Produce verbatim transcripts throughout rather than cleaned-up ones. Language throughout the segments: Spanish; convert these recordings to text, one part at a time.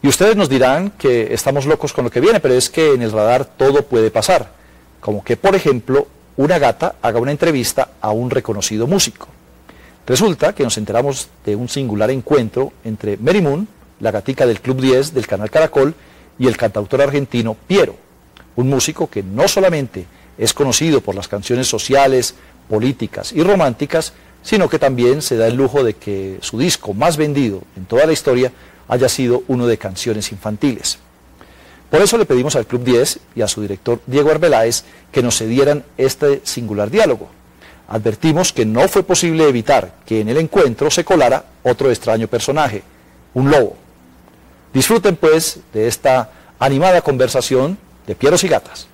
Y ustedes nos dirán que estamos locos con lo que viene, pero es que en el radar todo puede pasar. Como que, por ejemplo, una gata haga una entrevista a un reconocido músico. Resulta que nos enteramos de un singular encuentro entre Mary Moon, la gatica del Club diez del canal Caracol, y el cantautor argentino Piero, un músico que no solamente es conocido por las canciones sociales, políticas y románticas, sino que también se da el lujo de que su disco más vendido en toda la historia haya sido uno de canciones infantiles. Por eso le pedimos al Club diez y a su director Diego Arbeláez que nos cedieran este singular diálogo. Advertimos que no fue posible evitar que en el encuentro se colara otro extraño personaje, un lobo. Disfruten pues de esta animada conversación de Pieros y Gatas.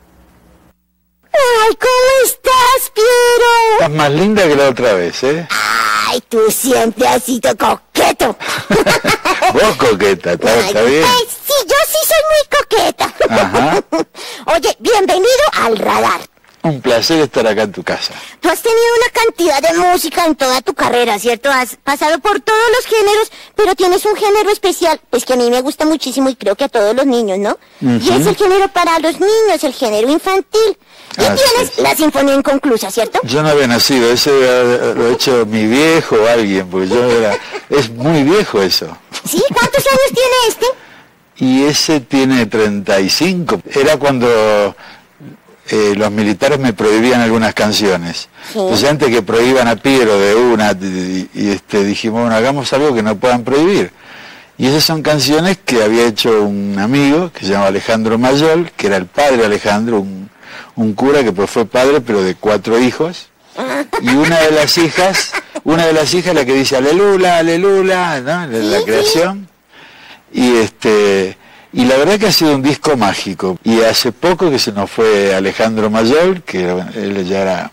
¡Ay, cómo estás, Piero! Estás más linda que la otra vez, ¿eh? ¡Ay, tú siempre has sido coqueto! Vos coqueta, ¿está, Ay, está bien? Ay, sí, yo sí soy muy coqueta. Ajá. Oye, bienvenido al radar. Un placer estar acá en tu casa. Tú has tenido una cantidad de música en toda tu carrera, ¿cierto? Has pasado por todos los géneros, pero tienes un género especial, pues que a mí me gusta muchísimo y creo que a todos los niños, ¿no? Uh-huh. Y es el género para los niños, el género infantil. Y Así tienes es. La Sinfonía Inconclusa, ¿cierto? Yo no había nacido, ese lo ha hecho mi viejo o alguien, porque yo era... Es muy viejo eso. ¿Sí? ¿Cuántos años tiene este? Y ese tiene treinta y cinco. Era cuando... Eh, los militares me prohibían algunas canciones. Sí. Entonces antes que prohíban a Piero de una, y, y este, dijimos, bueno, hagamos algo que no puedan prohibir. Y esas son canciones que había hecho un amigo que se llama Alejandro Mayol, que era el padre de Alejandro, un, un cura que pues fue padre pero de cuatro hijos. Y una de las hijas, una de las hijas la que dice aleluya, aleluya, ¿no? La, la creación. Y este... Y la verdad que ha sido un disco mágico. Y hace poco que se nos fue Alejandro Mayol, que él ya era...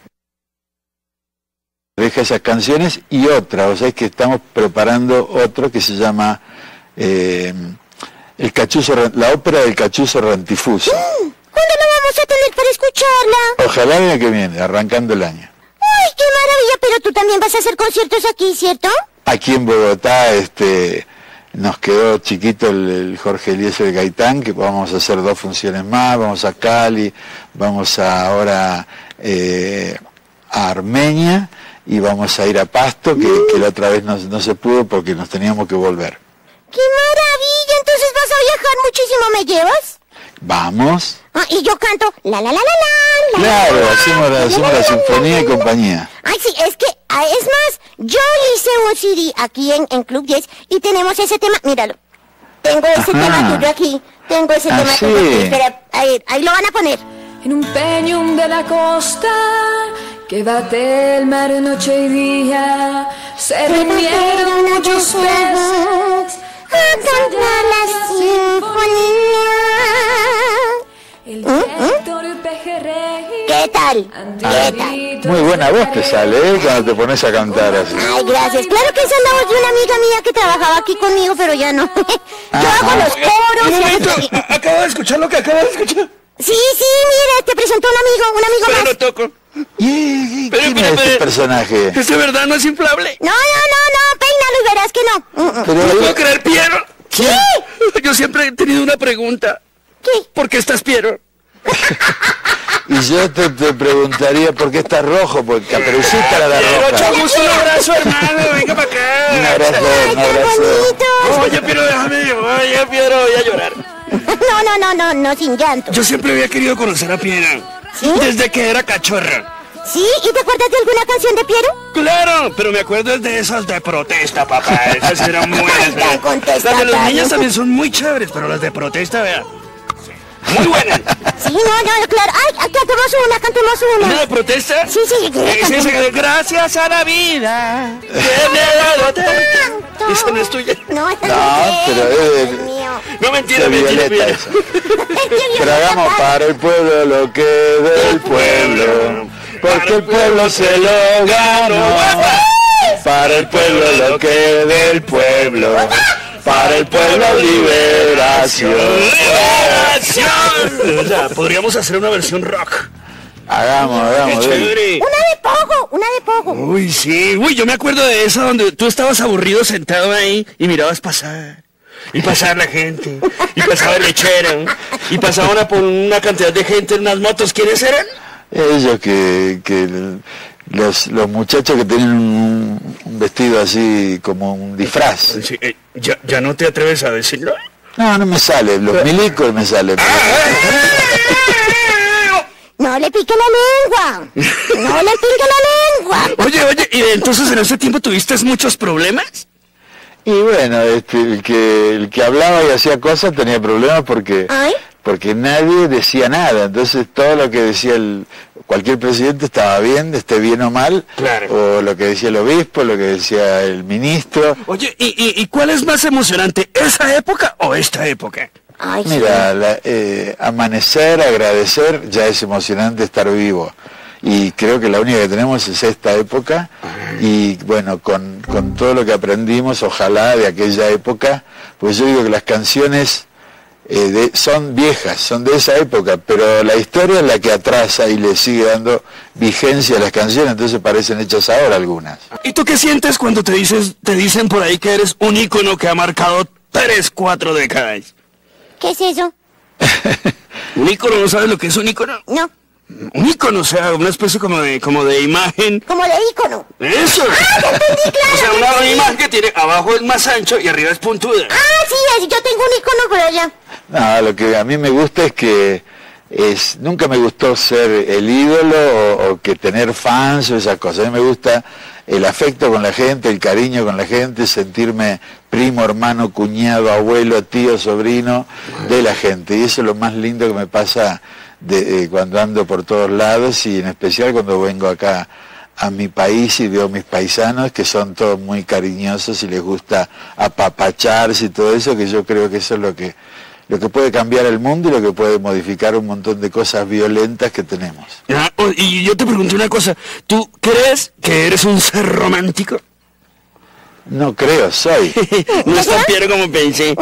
deja esas canciones, y otra, o sea, es que estamos preparando otro que se llama eh, el Cachuzo, la ópera del Cachuzo Rantifuso. ¿Cuándo la vamos a tener para escucharla? Ojalá el año que viene, arrancando el año. ¡Ay, qué maravilla! Pero tú también vas a hacer conciertos aquí, ¿cierto? Aquí en Bogotá, este... nos quedó chiquito el, el Jorge Eliezer Gaitán, que vamos a hacer dos funciones más, vamos a Cali, vamos a, ahora eh, a Armenia y vamos a ir a Pasto, que, que la otra vez no, no se pudo porque nos teníamos que volver. ¡Qué maravilla! Entonces vas a viajar muchísimo, ¿me llevas? Vamos. Ah, y yo canto la la la la la. Claro, la, hacemos, la, hacemos la sinfonía y compañía. Ay, sí, es que, es más, yo hice un C D aquí en, en Club diez y tenemos ese tema, míralo. Tengo ese Ajá. tema tuyo aquí, tengo ese ¿Ah, tema sí? tuyo aquí, espera, ahí, ahí lo van a poner. En un peñón de la costa que bate el mar noche y día, se reunieron muchos peces a cantar la sinfonía. El ¿Mm? director Pejerrey. ¿Qué tal? Ah, ¿Qué tal? muy buena voz te sale, ¿eh? Cuando te pones a cantar así. Ay, gracias. Claro que esa es la voz de una amiga mía que trabajaba aquí conmigo, pero ya no. Yo Ajá. hago los coros. Un y momento, así. acabo de escuchar lo que acabo de escuchar. Sí, sí, mira, te presentó un amigo, un amigo Pero más. no toco. ¿Y, y Pero, quién pero, es este pero, personaje? ¿Es de verdad? ¿No es inflable? No, no, no, no, peínalo y verás que no. Mm, mm. Pero, ¿No puedo creer, Piero? ¿Qué? Yo siempre he tenido una pregunta. ¿Qué? ¿Por qué estás Piero? y yo te, te preguntaría por qué estás rojo, porque Caperucita era la Piero, roja. echamos un abrazo, hermano. Venga para acá. Un abrazo, Ay, un qué abrazo. bonito. Oye, Piero, déjame. Oye, Piero, voy a llorar. No, no, no, no, no, sin llanto. Yo siempre había querido conocer a Piero. ¿Sí? Desde que era cachorra. ¿Sí? ¿Y te acuerdas de alguna canción de Piero? Claro, pero me acuerdo de esas de protesta, papá. Esas eran muy buenas. Ay, tan Las de los contestatario. niños también son muy chéveres, pero las de protesta, vea. Muy buenas. Sí, no, no, claro. Ay, cantemos una, cantemos ¿Una una. de protesta? Sí, sí, que Eh, sí, cantemos. esa de gracias a la vida que me ha dado tanto. Esa no es tuya. No, esa No, no es pero ella, es- Dios mío. No, mentira, De mentira, Violeta mentira. esa. Es que Pero Violeta hagamos canta. para el pueblo lo que del pueblo, porque el pueblo se lo ganó. Para el pueblo lo que del pueblo, para el pueblo liberación. ¡Liberación! O sea, podríamos hacer una versión rock. Hagamos, ¡Qué hagamos. dale. chévere! Una de poco, una de poco. Uy, sí. Uy, yo me acuerdo de esa donde tú estabas aburrido sentado ahí y mirabas pasar. y pasaba la gente, y pasaba el lechero, y pasaban por una cantidad de gente en unas motos. ¿Quiénes eran? Ellos que, que los, los muchachos que tienen un, un vestido así como un disfraz. Sí, eh, ¿ya, ¿Ya no te atreves a decirlo? No, no me sale, los milicos me salen. No le pique la lengua, no le pique la lengua. Oye, oye, ¿y entonces en ese tiempo tuviste muchos problemas? Y bueno, este, el que el que hablaba y hacía cosas tenía problemas porque ¿Ay? porque nadie decía nada. Entonces todo lo que decía el cualquier presidente estaba bien, esté bien o mal. Claro. O lo que decía el obispo, lo que decía el ministro. Oye, ¿y, y, y cuál es más emocionante, esa época o esta época? Ay, sí. Mira, la, eh, amanecer, agradecer, ya es emocionante estar vivo. Y creo que la única que tenemos es esta época. Y bueno, con, con todo lo que aprendimos, ojalá de aquella época, pues yo digo que las canciones eh, de, son viejas, son de esa época, pero la historia es la que atrasa y le sigue dando vigencia a las canciones, entonces parecen hechas ahora algunas. ¿Y tú qué sientes cuando te dices, te dicen por ahí que eres un ícono que ha marcado tres, cuatro décadas? ¿Qué es eso? ¿Un ícono? ¿No sabes lo que es un ícono? No, Un ícono, o sea, una especie como de, como de imagen. como de ícono. ¡Eso! Ah, ya entendí, claro. O sea, una sí. imagen que tiene abajo es más ancho y arriba es puntuda. Ah, sí, así yo tengo un ícono por allá. No, lo que a mí me gusta es que es nunca me gustó ser el ídolo o, o que tener fans o esas cosas. A mí me gusta el afecto con la gente, el cariño con la gente, sentirme primo, hermano, cuñado, abuelo, tío, sobrino de la gente. Y eso es lo más lindo que me pasa de, eh, cuando ando por todos lados y en especial cuando vengo acá a mi país y veo mis paisanos que son todos muy cariñosos y les gusta apapacharse y todo eso, que yo creo que eso es lo que lo que puede cambiar el mundo y lo que puede modificar un montón de cosas violentas que tenemos. Ah, oh, y yo te pregunto una cosa, ¿tú crees que eres un ser romántico? No creo, soy. No es tan Piero como pensé.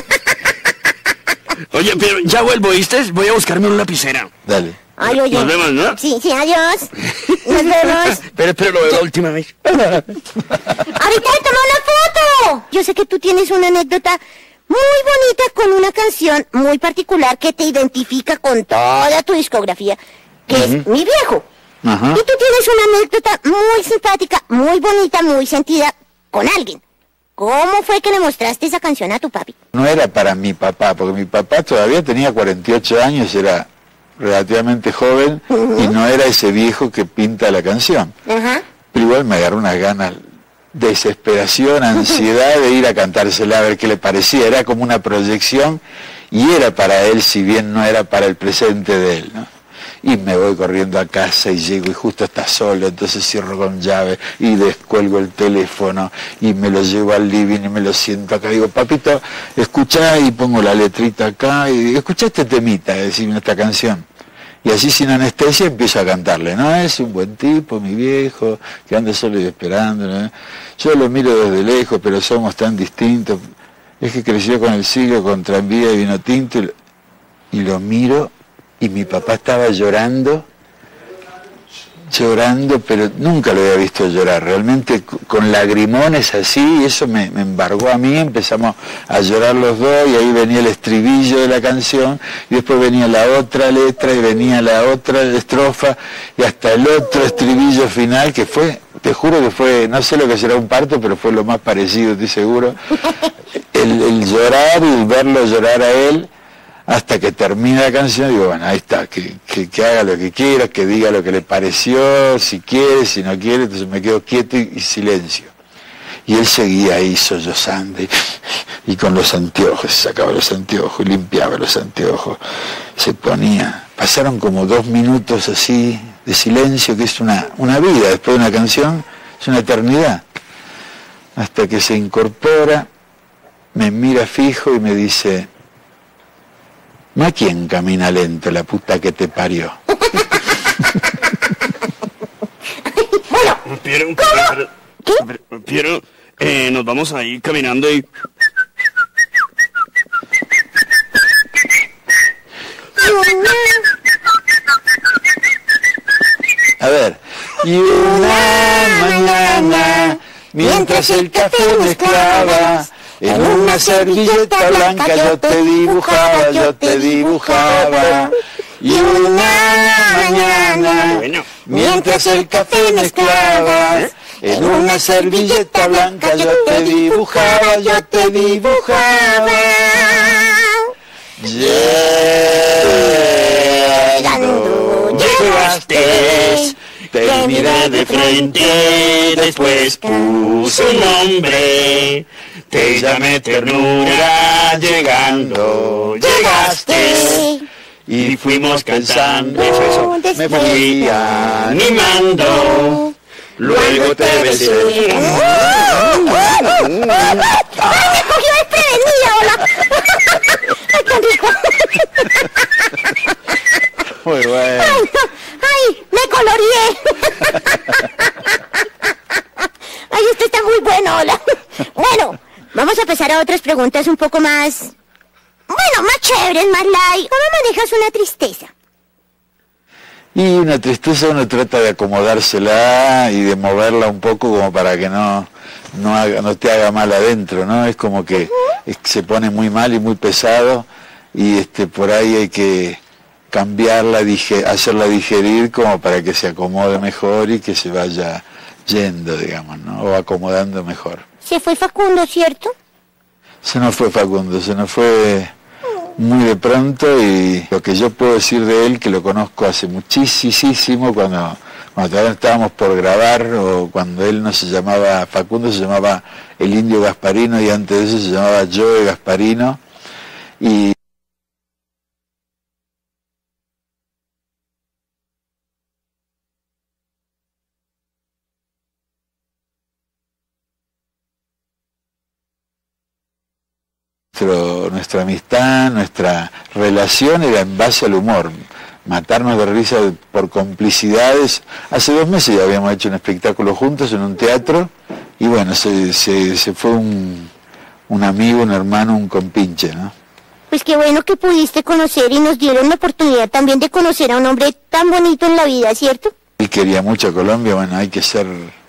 Oye, pero ya vuelvo, ¿viste? Voy a buscarme una lapicera. Dale. Ay, oye. Nos vemos, ¿no? Sí, sí, adiós. Nos vemos. Pero, pero lo veo la última vez. Ahorita le tomo una foto. Yo sé que tú tienes una anécdota muy bonita con una canción muy particular que te identifica con toda tu discografía, que uh-huh. es Mi Viejo. Ajá. Y tú tienes una anécdota muy simpática, muy bonita, muy sentida con alguien. ¿Cómo fue que le mostraste esa canción a tu papi? No era para mi papá, porque mi papá todavía tenía cuarenta y ocho años, era relativamente joven, uh-huh. y no era ese viejo que pinta la canción. Uh-huh. Pero igual me agarró unas ganas, desesperación, ansiedad de ir a cantársela a ver qué le parecía. Era como una proyección y era para él, si bien no era para el presente de él, ¿no? Y me voy corriendo a casa y llego y justo está solo, entonces cierro con llave y descuelgo el teléfono y me lo llevo al living y me lo siento acá. Digo, papito, escuchá, y pongo la letrita acá y digo, escuchá este temita, decime esta canción. Y así sin anestesia empiezo a cantarle, ¿no? Es un buen tipo, mi viejo, que anda solo y esperando, ¿no? Yo lo miro desde lejos, pero somos tan distintos. Es que creció con el siglo, con tranvía y vino tinto, y, y lo miro, y mi papá estaba llorando, llorando, pero nunca lo había visto llorar, realmente con lagrimones así, y eso me, me embargó a mí, empezamos a llorar los dos, y ahí venía el estribillo de la canción, y después venía la otra letra, y venía la otra estrofa, y hasta el otro estribillo final, que fue, te juro que fue, no sé lo que será un parto, pero fue lo más parecido, estoy seguro, el, el llorar y verlo llorar a él, hasta que termina la canción, digo, bueno, ahí está, que, que, que haga lo que quiera, que diga lo que le pareció, si quiere, si no quiere, entonces me quedo quieto y, y silencio. Y él seguía ahí sollozando y, y con los anteojos, sacaba los anteojos, limpiaba los anteojos, se ponía. Pasaron como dos minutos así de silencio, que es una, una vida, después de una canción, es una eternidad. Hasta que se incorpora, me mira fijo y me dice, ¿no a quién camina lento, la puta que te parió? Bueno, Piero, ¿cómo? ¿Qué? Piero, eh, nos vamos a ir caminando y... A ver. Y una mañana, mientras el café mezclaba, En una servilleta blanca yo te dibujaba, yo te dibujaba. Y una mañana, mientras el café mezclabas, en una servilleta blanca yo te dibujaba, yo te dibujaba. Llegando, llegaste, te miré de frente, después puse un nombre, te llamé ternura, llegando, llegaste, y fuimos cantando, me fui animando, luego te besé. ¡Ay, me cogió desprevenida, hola! ¡Ay, qué rico! Muy bueno. ¡Ay, no! ¡Ay, me coloreé! ¡Ay, esto está muy bueno, hola! Bueno, vamos a pasar a otras preguntas un poco más... Bueno, más chéveres, más light. ¿Cómo manejas una tristeza? Y una tristeza uno trata de acomodársela y de moverla un poco como para que no, no, haga, no te haga mal adentro, ¿no? Es como que uh-huh. es, se pone muy mal y muy pesado y este por ahí hay que cambiarla, dige, hacerla digerir como para que se acomode mejor y que se vaya yendo, digamos, ¿no? O acomodando mejor. Se fue Facundo, ¿cierto? Se nos fue Facundo, se nos fue muy de pronto y lo que yo puedo decir de él, que lo conozco hace muchísimo, cuando, cuando todavía estábamos por grabar, o cuando él no se llamaba Facundo, se llamaba el Indio Gasparino y antes de eso se llamaba Joe Gasparino. Y Nuestro, nuestra amistad, nuestra relación era en base al humor, matarnos de risa por complicidades. Hace dos meses ya habíamos hecho un espectáculo juntos en un teatro y bueno, se, se, se fue un, un amigo, un hermano, un compinche, ¿no? Pues qué bueno que pudiste conocer y nos dieron la oportunidad también de conocer a un hombre tan bonito en la vida, ¿cierto? Y quería mucho a Colombia, bueno, hay que ser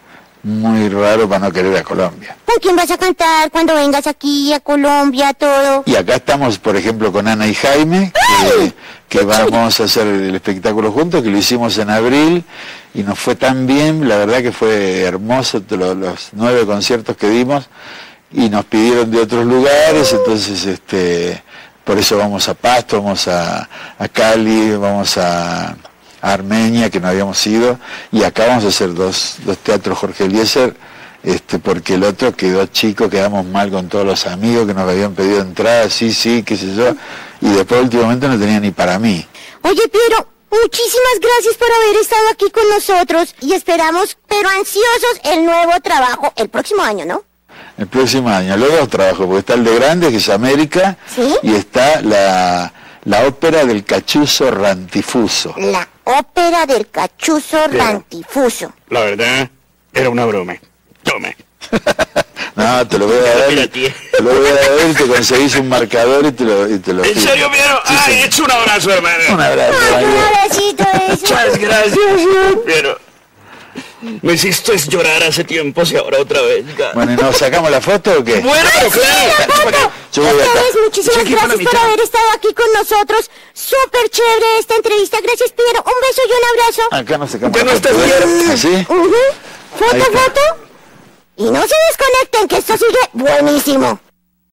muy raro para no querer a Colombia. ¿Con quién vas a cantar cuando vengas aquí a Colombia, todo? Y acá estamos, por ejemplo, con Ana y Jaime, que, que vamos a hacer el espectáculo juntos, que lo hicimos en abril, y nos fue tan bien, la verdad que fue hermoso los, los nueve conciertos que dimos, y nos pidieron de otros lugares, entonces este por eso vamos a Pasto, vamos a, a Cali, vamos a... Armenia, que no habíamos ido, y acá vamos a hacer dos, dos teatros Jorge Eliezer, este, porque el otro quedó chico, quedamos mal con todos los amigos que nos habían pedido entrada, sí, sí, qué sé yo, y después últimamente no tenía ni para mí. Oye, Piero, muchísimas gracias por haber estado aquí con nosotros, y esperamos, pero ansiosos, el nuevo trabajo el próximo año, ¿no? El próximo año, los dos trabajos, porque está el de Grande, que es América, ¿sí? Y está la... la ópera del Cachuzo Rantifuso. La ópera del Cachuzo Pero, Rantifuso. La verdad, era una broma. Tome. No, te lo voy a dar. Te lo voy a dar y te conseguís un marcador y te lo y te lo ¿En serio, Piero? Sí, Ay, sí. Hecho un abrazo, hermano. Un abrazo. Ay, un abracito eso. Muchas gracias, Piero. Me hiciste llorar hace tiempo y ahora otra vez. Bueno, ¿y nos sacamos la foto o qué? Bueno, pero claro. Yo voy acá. Muchísimas gracias por haber estado aquí con nosotros. Súper chévere esta entrevista. Gracias, Piero. Un beso y un abrazo. Acá nos sacamos ya la no foto. ¿Así? Uh-huh. Foto, foto. Y no se desconecten, que esto sigue buenísimo.